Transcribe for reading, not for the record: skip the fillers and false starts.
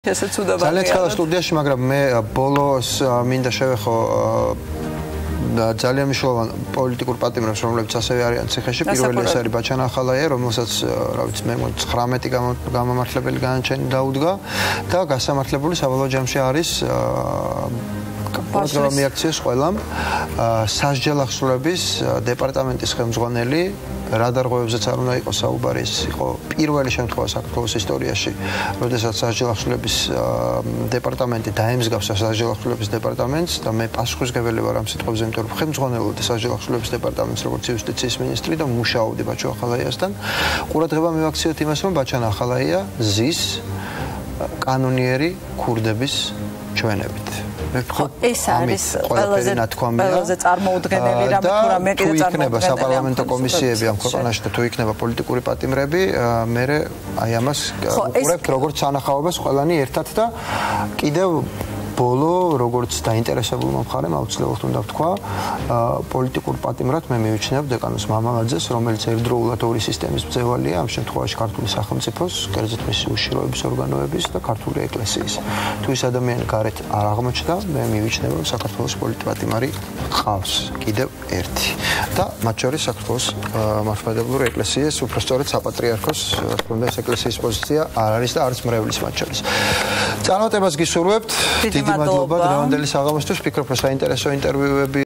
ძალიან ცხელა სტუდიაში, მაგრამ მე ბოლოს მინდა შევეხო ძალიან მნიშვნელოვან პოლიტიკურ პატიმრებს, რომლებიც ასევე არიან ციხეში. პირველი ეს არის ბაჩან ახალაია, რომელსაც რა ვიცი მე 19 გამამართლებელი განაჩენი დაუდგა და გასამართლებული საბოლოო ჯამში არის პროგრამა მიაქციეს ყველამ სასჯელ ახსნილების დეპარტამენტის ხელმძღვანელი რა დარღვევებზეც არ უნდა იყოს საუბარი, ეს იყო პირველი შემთხვევა საქართველოს ისტორიაში, როდესაც სასჯელ ახსნილების დეპარტამენტი დაემსგავს სასჯელ ახსნილების დეპარტამენტს და მე პასუხისმგებელი ვარ ამ სიტყვებზე, იმიტომ რომ ხელმძღვანელობდი სასჯელ ახსნილების დეპარტამენტს როგორც იუსტიციის მინისტრი და მუშაობდი ბაჩო ახალაიასთან. ყურადღება მივაქციოთ იმას, რომ ბაჩან ახალაია ზის კანონიერი ქურდების ჩვენებით. ეს არის ყველაზე წარმოუდგენელი რამე თუ რამე კიდე წარმოუდგენელი. თუ იქნება საპარლამენტო კომისიები ამ ქვეყანაში და თუ იქნება პოლიტიკური პატიმრები, მე აი ამას ვუყურებთ როგორც სანახაობას ყველანი ერთად და კიდევ ბოლო როგორც დაინტერესებულმა მხარემ აუცილებლად უნდა ვთქვა, პოლიტიკურ პატიმრად მე მივიჩნევ დეკანოს მამალაძეს, რომელიც ერთდროულად ორი სისტემის მძევალია, ამ შემთხვევაში ქართული სახელმწიფოს, კერძოდ მისი უშიშროების ორგანოების და ქართული ეკლესიის. თუ ეს ადამიანი გარეთ არ აღმოჩნდა, მე მივიჩნევ, რომ საქართველოს პოლიტპატიმარი ყავს კიდევ ერთი. და მათ შორის საქართველოს მართლმადიდებლური ეკლესიის, უпростоრად საპატრიარქოს, ეს ეკლესიის პოზიცია არ არის და არც მრევლის მათ შორის. წარმატებას გისურვებთ. დიდი მადლობა დღევანდელი საღამოსთვის, ვფიქრობ, რომ საინტერესო ინტერვიუები